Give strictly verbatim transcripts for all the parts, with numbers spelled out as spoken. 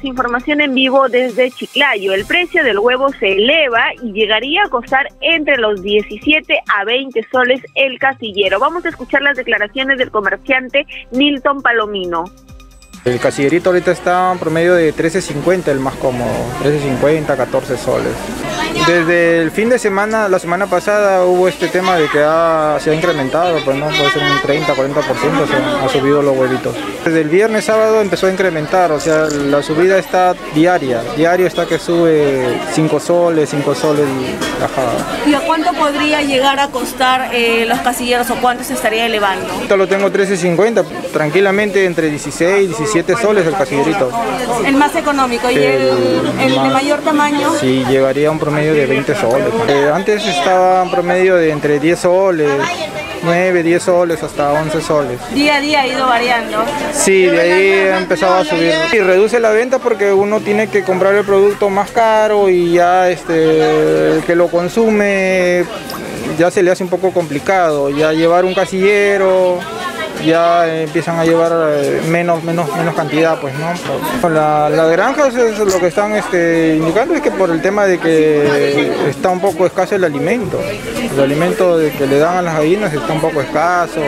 información en vivo desde Chiclayo. El precio del huevo se eleva y llegaría a costar entre los diecisiete a veinte soles el casillero. Vamos a escuchar las declaraciones del comerciante Nilton Palomino. El casillerito ahorita está en promedio de trece cincuenta, el más cómodo, trece cincuenta, catorce soles. Desde el fin de semana, la semana pasada, hubo este tema de que ha, se ha incrementado, pues no, puede ser un treinta, cuarenta por ciento, se han, ha subido los huevitos. Desde el viernes, sábado empezó a incrementar, o sea, la subida está diaria, diario está que sube cinco soles, cinco soles y bajada. ¿Y a cuánto podría llegar a costar eh, los casilleros o cuánto se estaría elevando? Ahorita lo tengo trece cincuenta, tranquilamente entre dieciséis y diecisiete soles el casillerito. El más económico, ¿y el, el, el de mayor tamaño? Sí, llevaría un promedio de veinte soles. Eh, antes estaba en promedio de entre diez soles, nueve, diez soles hasta once soles. Día a día ha ido variando. Sí, de ahí ha empezado a subir. Y reduce la venta porque uno tiene que comprar el producto más caro y ya este, el que lo consume ya se le hace un poco complicado. Ya llevar un casillero, ya empiezan a llevar menos, menos, menos cantidad, pues, ¿no? La, las granjas es lo que están este, indicando es que por el tema de que está un poco escaso el alimento. El alimento de que le dan a las gallinas está un poco escaso,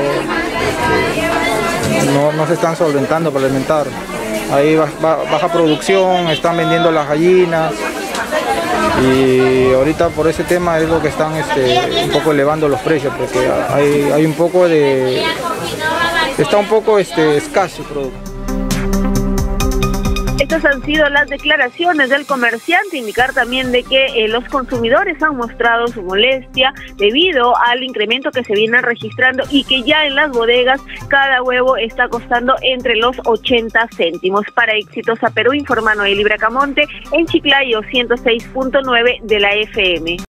este, no, no se están solventando para alimentar. Ahí baja producción, están vendiendo las gallinas. Y ahorita por ese tema es lo que están este, un poco elevando los precios, porque hay, hay un poco de... está un poco este, escaso el producto. Estas han sido las declaraciones del comerciante, indicar también de que eh, los consumidores han mostrado su molestia debido al incremento que se viene registrando y que ya en las bodegas cada huevo está costando entre los ochenta céntimos. Para Exitosa Perú, informa Noely Bracamonte en Chiclayo ciento seis punto nueve de la F M.